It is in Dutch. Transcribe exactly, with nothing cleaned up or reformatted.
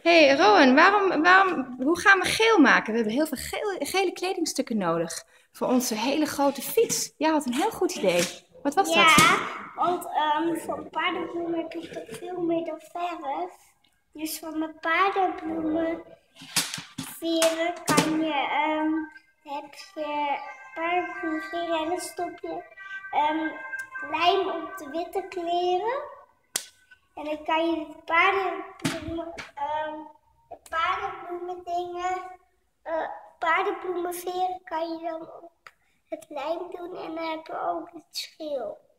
Hey Rowan, waarom, waarom, hoe gaan we geel maken? We hebben heel veel geel, gele kledingstukken nodig voor onze hele grote fiets. Jij had een heel goed idee. Wat was Ja, dat? want um, voor paardenbloemen heb je toch veel meer dan verf. Dus van mijn paardenbloemen veren kan je, um, heb je paardenbloemenveren en dan stop je um, lijm op de witte kleren. En dan kan je de paardenbloemen, um, de paardenbloemen dingen, uh, paardenbloemenveren kan je dan op het lijm doen en dan heb je ook het schil.